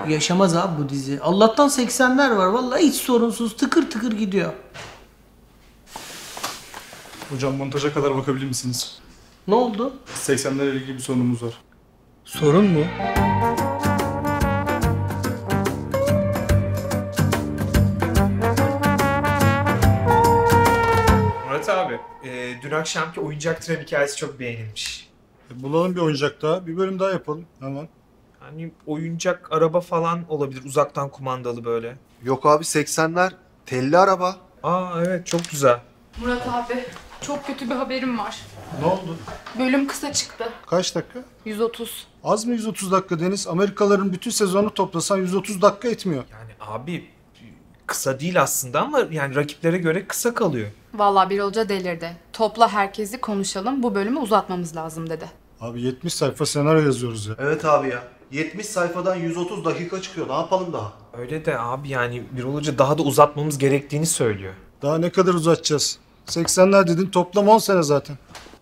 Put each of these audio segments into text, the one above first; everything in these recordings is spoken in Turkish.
yaşamaz abi bu dizi. Allah'tan 80'ler var. Vallahi hiç sorunsuz tıkır tıkır gidiyor. Hocam montaja kadar bakabilir misiniz? Ne oldu? 80'lerle ilgili bir sorunumuz var. Sorun mu? Murat abi, dün akşamki oyuncak tren hikayesi çok beğenilmiş. Bulalım bir oyuncak daha. Bir bölüm daha yapalım hemen. Hani oyuncak araba falan olabilir, uzaktan kumandalı böyle. Yok abi 80'ler telli araba. Aa evet, çok güzel. Murat abi, çok kötü bir haberim var. Ne oldu? Bölüm kısa çıktı. Kaç dakika? 130. Az mı 130 dakika Deniz? Amerikalıların bütün sezonu toplasan 130 dakika etmiyor. Yani abi kısa değil aslında ama yani rakiplere göre kısa kalıyor. Vallahi bir hoca delirdi. Topla herkesi konuşalım, bu bölümü uzatmamız lazım dedi. Abi 70 sayfa senaryo yazıyoruz ya. Evet abi ya. 70 sayfadan 130 dakika çıkıyor. Ne yapalım daha? Öyle de abi yani Birol Hoca daha da uzatmamız gerektiğini söylüyor. Daha ne kadar uzatacağız? 80'ler dedin toplam 10 sene zaten.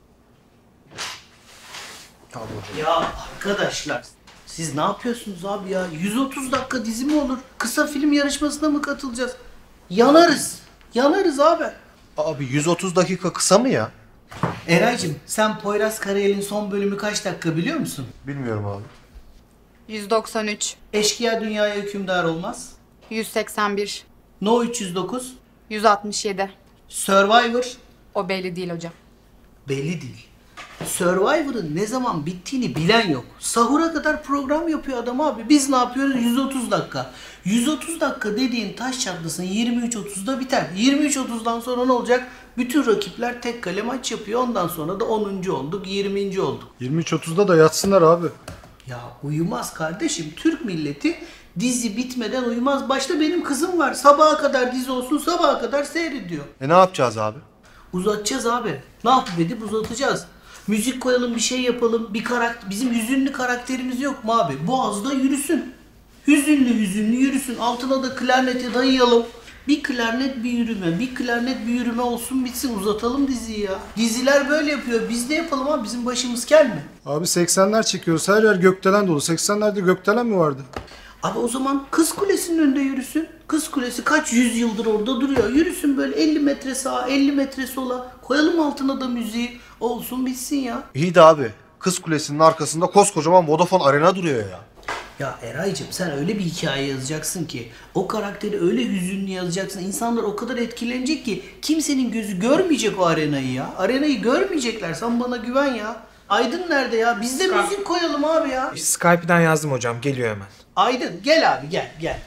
Ya arkadaşlar siz ne yapıyorsunuz abi ya? 130 dakika dizi mi olur? Kısa film yarışmasına mı katılacağız? Yanarız. Yanarız abi. Abi 130 dakika kısa mı ya? Eraycığım sen Poyraz Karayel'in son bölümü kaç dakika biliyor musun? Bilmiyorum abi. 193, Eşkıya dünyaya hükümdar olmaz. 181, No 309. 167. Survivor. O belli değil hocam. Belli değil. Survivor'ın ne zaman bittiğini bilen yok. Sahura kadar program yapıyor adam abi. Biz ne yapıyoruz? 130 dakika. 130 dakika dediğin taş çatlasın 23.30'da biter. 23.30'dan sonra ne olacak? Bütün rakipler tek kale maç yapıyor. Ondan sonra da 10. olduk, 20. olduk. 23.30'da da yatsınlar abi. Ya uyumaz kardeşim. Türk milleti dizi bitmeden uyumaz. Başta benim kızım var. Sabaha kadar dizi olsun, sabaha kadar seyrediyor. Ne yapacağız abi? Uzatacağız abi. Ne yapıp edip uzatacağız. Müzik koyalım, bir şey yapalım. Bir karakter, bizim hüzünlü karakterimiz yok mu abi? Boğazda yürüsün. Hüzünlü hüzünlü yürüsün. Altına da klarneti dayayalım. Bir klarnet bir yürüme, bir klarnet bir yürüme olsun bitsin. Uzatalım diziyi ya. Diziler böyle yapıyor. Biz de yapalım abi. Bizim başımız kel mi? Abi 80'ler çekiyoruz. Her yer gökdelen dolu. 80'lerde gökdelen mi vardı? Abi o zaman Kız Kulesi'nin önünde yürüsün. Kız Kulesi kaç yüzyıldır orada duruyor. Yürüsün böyle 50 metre sağa, 50 metre sola. Koyalım altına da müziği. Olsun bitsin ya. İyi de abi. Kız Kulesi'nin arkasında koskocaman Vodafone Arena duruyor ya. Ya Eraycığım sen öyle bir hikaye yazacaksın ki o karakteri öyle hüzünlü yazacaksın. İnsanlar o kadar etkilenecek ki kimsenin gözü görmeyecek o arenayı ya. Arenayı görmeyecekler. Sen bana güven ya. Aydın nerede ya? Biz de müzik koyalım abi ya. Skype'den yazdım hocam, geliyor hemen. Aydın gel abi gel.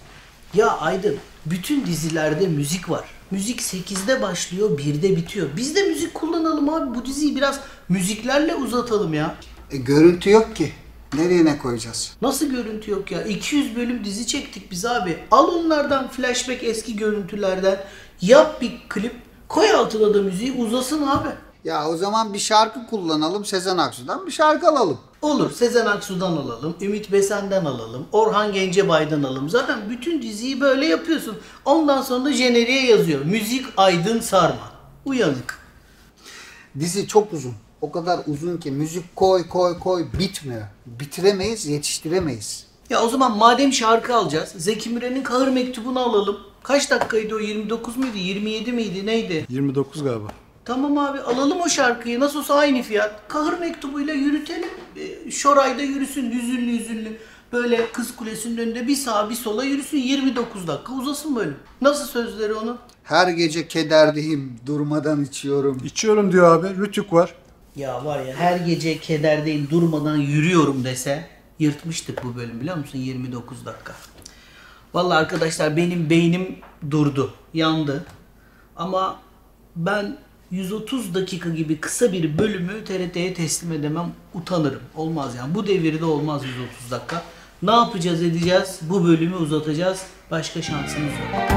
Ya Aydın bütün dizilerde müzik var. Müzik 8'de başlıyor 1'de bitiyor. Biz de müzik kullanalım abi. Bu diziyi biraz müziklerle uzatalım ya. Görüntü yok ki. Nereye ne koyacağız? Nasıl görüntü yok ya? 200 bölüm dizi çektik biz abi. Al onlardan flashback eski görüntülerden. Yap bir klip. Koy altına da müziği uzasın abi. Ya o zaman bir şarkı kullanalım. Sezen Aksu'dan bir şarkı alalım. Olur. Sezen Aksu'dan alalım. Ümit Besen'den alalım. Orhan Gencebay'dan alalım. Zaten bütün diziyi böyle yapıyorsun. Ondan sonra da jeneriğe yazıyor. Müzik Aydın Sarma. Uyanık. Dizi çok uzun. O kadar uzun ki müzik koy bitmiyor. Bitiremeyiz, yetiştiremeyiz. Ya o zaman madem şarkı alacağız, Zeki Müren'in Kahır Mektubu'nu alalım. Kaç dakikaydı o? 29 muydu? 27 miydi? Neydi? 29 galiba. Tamam abi alalım o şarkıyı. Nasıl olsa aynı fiyat. Kahır Mektubu'yla yürütelim. Şoray'da yürüsün hüzünlü. Böyle Kız Kulesi'nin önünde bir sağa bir sola yürüsün. 29 dakika uzasın böyle. Nasıl sözleri onun? Her gece kederdeyim, durmadan içiyorum. İçiyorum diyor abi. Rütük var. Ya var ya her gece kederdeyim durmadan yürüyorum dese yırtmıştık bu bölüm biliyor musun? 29 dakika. Vallahi arkadaşlar benim beynim durdu. Yandı. Ama ben 130 dakika gibi kısa bir bölümü TRT'ye teslim edemem. Utanırım. Olmaz yani. Bu devirde olmaz 130 dakika. Ne yapacağız edeceğiz? Bu bölümü uzatacağız. Başka şansımız yok.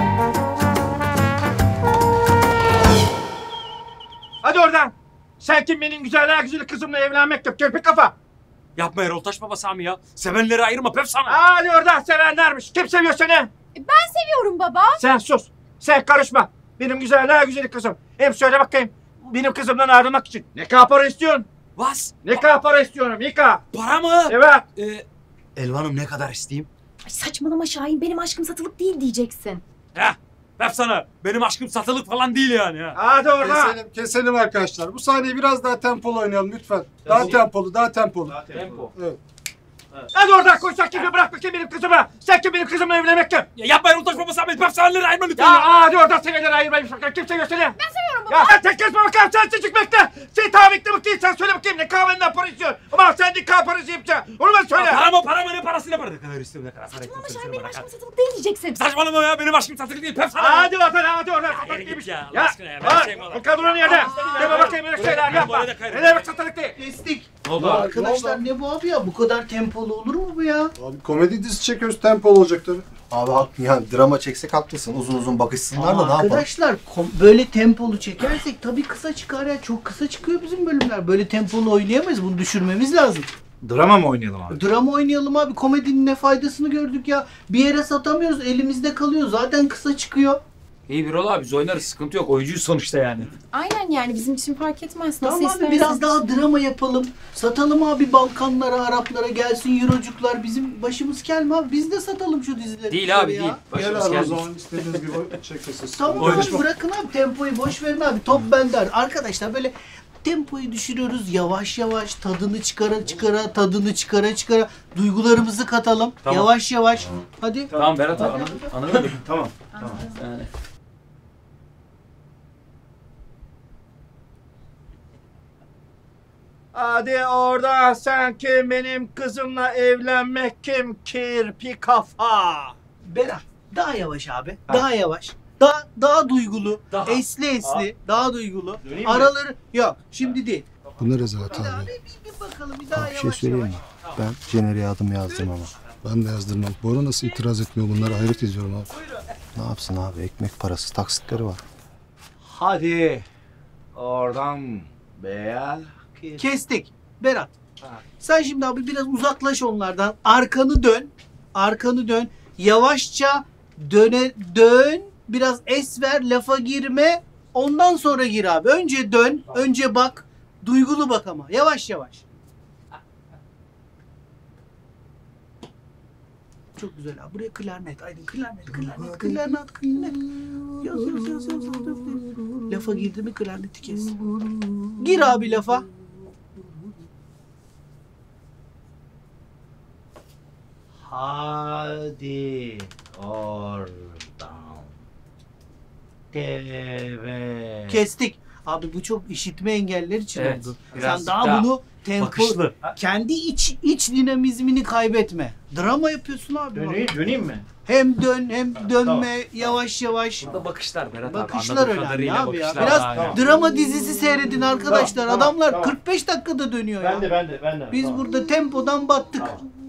Hadi oradan. Sen kim benim güzel kızımla evlenmek yok kirpik kafa. Yapma Erol Taş Baba Sami ya. Sevenleri ayırma pep sana. Hadi oradan sevenlermiş. Kim seviyor seni? Ben seviyorum baba. Sen sus. Sen karışma. Benim güzel kızım. Hem söyle bakayım. Benim kızımdan ayrılmak için ne kadar para istiyorsun? Vas. Ne kadar para istiyorum? Mika. Para mı? Evet. Elvan'ım ne kadar isteyeyim? Ay saçmalama Şahin, benim aşkım satılık değil diyeceksin. Heh. Laf sana. Benim aşkım satılık falan değil yani. Ha. Hadi orada. Keselim arkadaşlar. Bu sahneyi biraz daha tempolu oynayalım lütfen. Daha tempolu, daha tempolu. Tempo. Evet. Hadi oradan koş, sen kimi bırak bakayım benim kızımı. Sen kim benim kızımla evlenmek kim? Ya yapmayın Yoldaş Baba Sami. Pep sevenleri ayırma lütfen Ya ya. hadi oradan seneleri ayırmayın. Kim seviyor seni? Ben seviyorum baba. Ya sen tek kez bakalım, sen çocuk bekle. Sen taahhütle bakayım, sen söyle bakayım ne kahvenden para istiyorsun. Ama sen de kahve parası yapacaksın. Onu ben söyle. Para mı ne parası ne para? Ne kadar istiyorum ne kadar para Saçmalama istiyorum. Şahin, benim aşkım satılık değil diyeceksin. Saçmalama ya. Benim aşkım satılık değil. Pep sana. Hadi oradan, hadi oradan. Yürü git ya, Allah aşkına ya. Ben Ha, şey mi alayım? o kadının yerde. Deme bakayım öyle şeyler yapma. oraya da kayırım. Ne demek satılık değil? Kestik. Ne oldu Ya abi? arkadaşlar ne bu abi ya? Bu kadar tempolu olur mu bu ya? Abi komedi dizisi çekiyoruz, tempolu olacak tabii. Abi yani drama çeksek haklısın. Uzun uzun bakışsınlar da ne yapalım? Arkadaşlar böyle tempolu çekersek tabii kısa çıkar ya. Çok kısa çıkıyor bizim bölümler. Böyle tempolu oynayamayız. Bunu düşürmemiz lazım. Drama mı oynayalım abi? Drama oynayalım abi. Komedinin ne faydasını gördük ya. Bir yere satamıyoruz. Elimizde kalıyor. Zaten kısa çıkıyor. İyi bir abi biz oynarız. Sıkıntı yok. Oyuncuyuz sonuçta yani. Aynen yani bizim için fark etmez. Nasıl Tamam abi biraz daha drama yapalım. Satalım abi Balkanlara, Araplara gelsin Eurocuklar. Bizim başımız kelme abi. Biz de satalım şu dizileri. Değil abi ya. değil. Gel Başımız abi o geldi. zaman istediğiniz gibi çekesiniz. Tamam abi bırakın abi tempoyu boş verin abi. Top bende. Arkadaşlar böyle tempoyu düşürüyoruz yavaş yavaş. Tadını çıkara çıkara, tadını çıkara çıkara. Duygularımızı katalım. Tamam. Yavaş yavaş. Hadi. Tamam Berat abi anladım. Tamam. Yani. Hadi orada, sen kim benim kızımla evlenmek kim? Kirpi kafa. Berat daha yavaş abi. Daha yavaş. Daha duygulu. Daha. Esli. Daha duygulu. Döneyim mi? Araları yok şimdi değil. Bu ne rezalet Hadi abi. abi bir bakalım bir daha Bir şey yavaş söyleyeyim yavaş. mi? Ben jeneriğe adım yazdım ama. Ben de yazdırmam. Bora nasıl itiraz etmiyor bunlara hayret ediyorum abi. Ne yapsın abi? Ekmek parası, taksitleri var. Hadi oradan beyaz. Kestik. Berat. Sen şimdi abi biraz uzaklaş onlardan. Arkanı dön. Arkanı dön. Yavaşça dön. Biraz es ver. Lafa girme. Ondan sonra gir abi. Önce dön. Önce bak. Duygulu bak ama. Yavaş yavaş. Çok güzel abi. Buraya klarnet. Aydın klarnet. Yaz. Lafa girdi mi klarneti kes. Gir abi lafa. Hadi oradan. Evet. Kestik. Abi bu çok işitme engelliler için Evet, oldu. biraz Sen daha daha bunu tempo, bakışlı. kendi iç dinamizmini kaybetme. Drama yapıyorsun abi. Döneyim mi? Hem dön hem dönme yavaş yavaş. Burada bakışlar Berat abi. Bakışlar Anladığım önemli kadarıyla abi ya. bakışlar Biraz daha- drama dizisi seyredin arkadaşlar. Tamam, Adamlar tamam. 45 dakikada dönüyor ya. Ben de. Biz burada tempodan battık.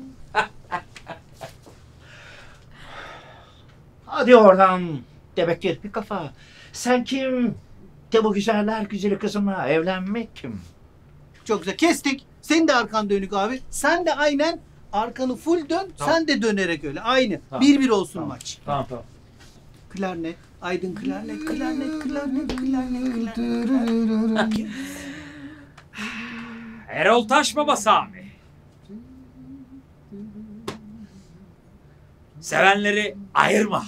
Hadi oradan demek kirpi kafa. Sen kim? De bu güzeller güzeli kızımla evlenmek kim? Çok güzel. Kestik. Senin de arkan dönük abi. Sen de aynen arkanı full dön. Tamam. Sen de dönerek öyle. Aynı. Tamam. 1-1 olsun maç. Tamam. Klarnet. Aydın klarnet. Erol Taş Baba Sami. Sevenleri ayırma.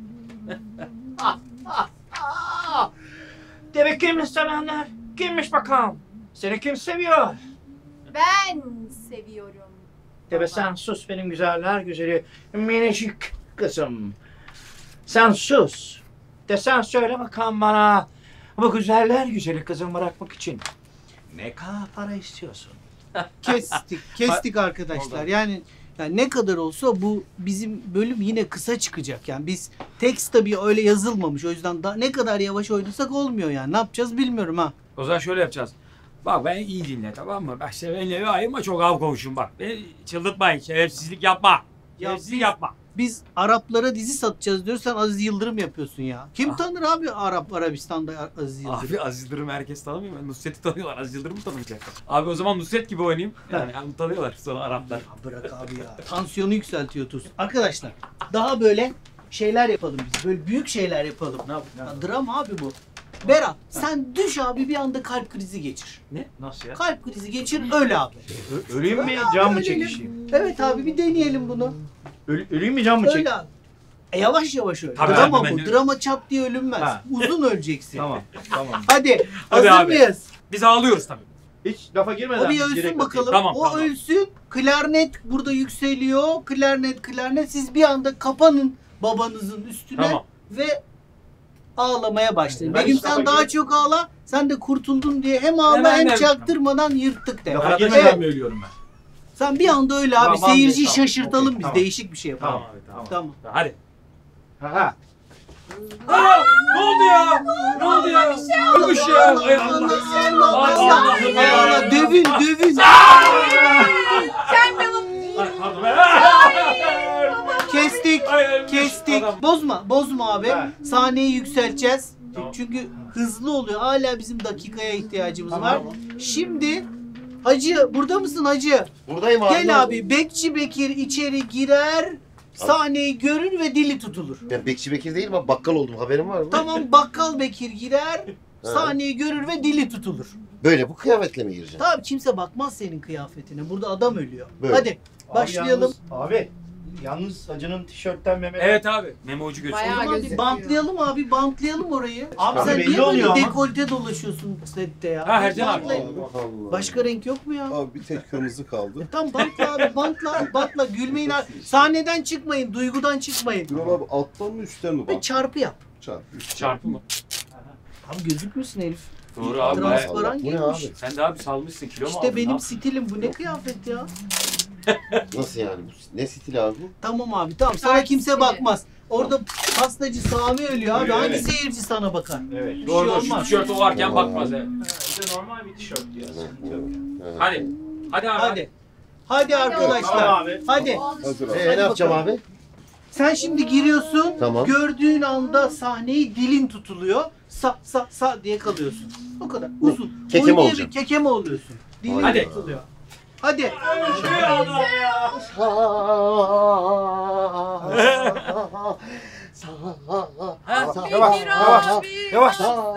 Demek kimmiş sevenler? Kimmiş bakalım? Seni kim seviyor? Ben seviyorum. Deme sen sus benim güzeller güzeli minicik kızım. Sen sus. De sen söyle bakalım bana. Bu güzeller güzeli kızım bırakmak için ne kadar para istiyorsun? Kestik arkadaşlar. Yani ne kadar olsa bu bizim bölüm yine kısa çıkacak. Yani biz tekst tabii öyle yazılmamış. O yüzden ne kadar yavaş oynasak olmuyor yani. Ne yapacağız bilmiyorum ha. O zaman şöyle yapacağız. Bak ben iyi dinle tamam mı? Bak sevenleri ayırma çok av komşum bak. Beni çıldırtmayın. Şerefsizlik yapma. Şerefsizlik yapma. Biz Araplara dizi satacağız diyoruz. Sen Aziz Yıldırım yapıyorsun ya. Kim tanır abi Arabistan'da Aziz Yıldırım? Abi Aziz Yıldırım'ı herkes tanımıyor. Ben Nusret'i tanıyorlar. Aziz Yıldırım'ı tanımayacaklar. Abi o zaman Nusret gibi oynayayım. Yani tanıyorlar sonra Araplar. Bırak abi ya. Tansiyonu yükseltiyor Tuz. Arkadaşlar daha böyle şeyler yapalım biz. Böyle büyük şeyler yapalım. Ne yapayım? Ya, drama abi bu. Berat sen düş abi bir anda kalp krizi geçir. Ne? Nasıl ya? Kalp krizi geçir öyle abi. Öleyim mi? Can mı çekişeyim? Evet abi bir deneyelim bunu. Öleyim mi? Can mı çekişeyim? Öyle abi. Yavaş yavaş öyle. Tabii, Drama tabii, bu. ben- Drama çat diye ölünmez. Ha. Uzun öleceksin. Tamam. Hadi. Hadi Hazır abi. mıyız? Biz ağlıyoruz tabii. Hiç lafa girmeden. O bir ölsün direkt bakalım. Tamam, O tamam. ölsün. Klarnet burada yükseliyor. Klarnet. Siz bir anda kapanın babanızın üstüne Tamam. ve ağlamaya başlayın. Ben Begüm hiç lafa sen daha girip- çok ağla. Sen de kurtuldun diye hem ağla Hemen hem de- çaktırmadan yırttık de. Lafa Arada girmeden Evet. mi ölüyorum ben? Sen bir anda öyle abi. Tamam, Seyirciyi tamam. şaşırtalım Okey, biz. tamam. Değişik bir şey yapalım. Tamam abi tamam. Tamam. Hadi. Ha. Aa, ne oldu ya? Ne oldu ya? Ölmüş ya. Ay Allah. Allah'ım ya. Dövün. Ay, pardon. Kestik. Ay, ölmüş Kestik. adam. Bozma abi. Ha. Sahneyi yükselteceğiz. Tamam. Çünkü hızlı oluyor. Hala bizim dakikaya ihtiyacımız Tamam. var. Şimdi Hacı burada mısın Hacı? Buradayım abi. Gel abi. Bekçi Bekir içeri girer. Sahneyi görür ve dili tutulur. Ben Bekçi Bekir değilim abi, bakkal oldum, haberin var mı? Tamam Bakkal Bekir girer. Sahneyi görür ve dili tutulur. Böyle bu kıyafetle mi gireceğim? Tamam kimse bakmaz senin kıyafetine. Burada adam ölüyor. Böyle. Hadi başlayalım. Yalnız Hacı'nın tişörtten Mehmet. Evet abi. Memocu gözüküyor. Bayağı Hadi gözüküyor. bantlayalım orayı. Abi Abi sen belli niye böyle oluyor ama. dekolte dolaşıyorsun sette ya? Ha, Ercan abi. Bantlayın. Allah Allah. Başka renk yok mu ya? Abi bir tek kırmızı kaldı. Tam bantla abi bantla gülmeyin abi. Sahneden çıkmayın, duygudan çıkmayın. Dur abi alttan mı üstten mi Ve bak? çarpı yap. Çarp. üstten. Çarpı mı? Abi gözükmüyorsun herif. Doğru abi. bayağı- Transparan Bu ne giymiş. abi? Sen de abi salmışsın kilo mu İşte aldın benim lan? stilim bu ne kıyafet ya? Nasıl yani? Ne stil abi bu? Tamam abi tamam sana Güzel kimse stili. bakmaz. Orada pastacı Sami ölüyor abi. Ölüyor, Hangi evet. seyirci sana bakar? Evet. Bir Doğru şey doğru şu olmaz. tişört o varken bakmaz he. İşte normal bir tişört ya. Sıkıntı yok. Hadi. Hadi abi. Hadi. Hadi arkadaşlar. Tamam abi. Hadi. Hazır abi. Ne yapacağım abi? Sen şimdi giriyorsun. Tamam. Gördüğün anda sahneyi dilin tutuluyor. Sa diye kalıyorsun. O kadar. Uzun. Kekeme Oyun olacağım. diye bir kekeme oluyorsun. Dilin Hadi. tutuluyor. Hadi. Yavaş.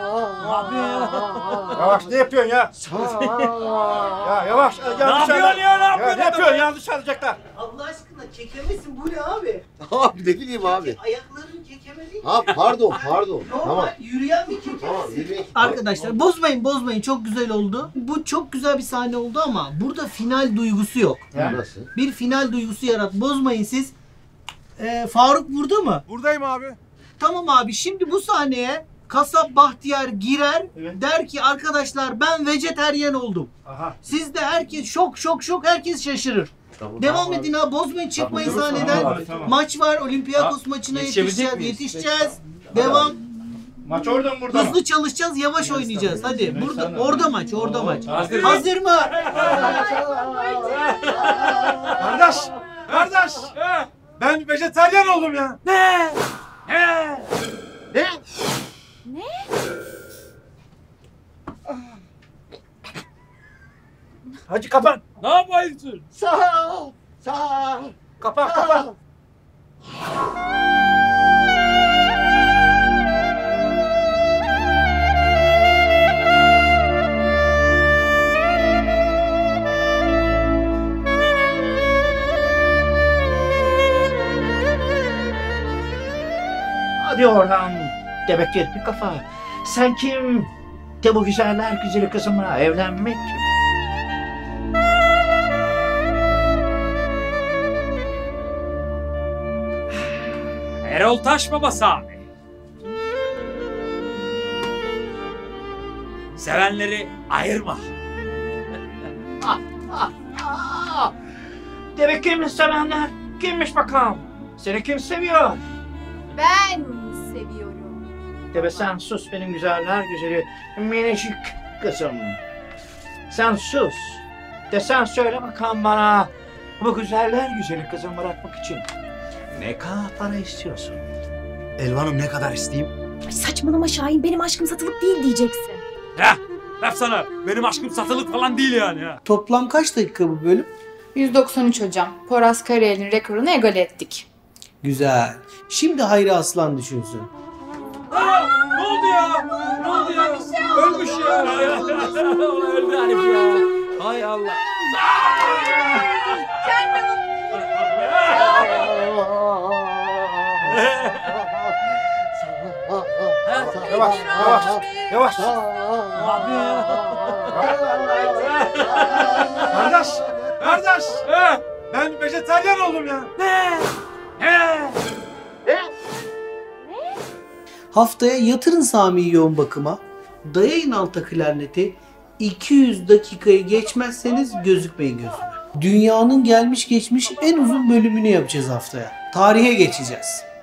Yavaş ne yapıyorsun ya? Ya yavaş. Ne yapıyorsun ya? Ne Ya yapıyorsun? ne yapıyorsun? Yanlış alacaklar. Allah aşkına kekemesin bu ne abi? Abi ne bileyim abi. Ayakların kekeme değil. Ha pardon. Normal Tamam. yürüyen bir kekemesin. Tamam. Yürüyün. Arkadaşlar bozmayın çok güzel oldu. Bu çok güzel bir sahne oldu ama burada final duygusu yok. Nasıl? Bir final duygusu bozmayın siz. Faruk burada mı? Buradayım abi. Tamam abi şimdi bu sahneye kasap Bahtiyar girer Evet. der ki arkadaşlar ben vejeteryen oldum. Aha. Siz de herkes şok herkes şaşırır. Tamam. Devam edin ha bozmayın çıkmayın Tamam, sahneden. tamam abi, tamam. Maç var Olympiakos maçına yetişebilecek miyiz? yetişeceğiz. Devam. Maç orada mı burada mı? Hızlı çalışacağız yavaş oynayacağız. Hadi burada orada maç. Hazır. Hazır mı? Kardeş. Ben vejetaryen oldum ya. Ne? Hacı kapan. Ne yapıyorsun? Kapan. Hadi oradan demek kirpi kafa. Sen kim? De bu güzeller güzeli kızımla evlenmek kim? Erol Taş babası abi. Sevenleri ayırma. Demek kimmiş sevenler? Kimmiş bakalım? Seni kim seviyor? Ben seviyorum. Deme sen sus benim güzeller güzeli minicik kızım. Sen sus. De sen söyle bakalım bana. Bu güzeller güzeli kızım bırakmak için ne kadar para istiyorsun? Elvan'ım ne kadar isteyeyim? Ay saçmalama Şahin benim aşkım satılık değil diyeceksin. Ya yapsana. Benim aşkım satılık falan değil yani ya. Toplam kaç dakika bu bölüm? 193 hocam. Poras Karayel'in rekorunu egale ettik. Güzel. Şimdi Hayri Aslan düşünsün. Aa, ne oldu ya? Ne oldu ya? Ölmüş ya. Öldü herif ya. Hay Allah. Yavaş, yavaş, yavaş. Kardeş! Kardeş! Ben vejetaryen oldum ya. Haftaya yatırın Sami'yi yoğun bakıma. Dayayın alta klarneti. 200 dakikayı geçmezseniz gözükmeyin gözüme. Dünyanın gelmiş geçmiş en uzun bölümünü yapacağız haftaya. Tarihe geçeceğiz.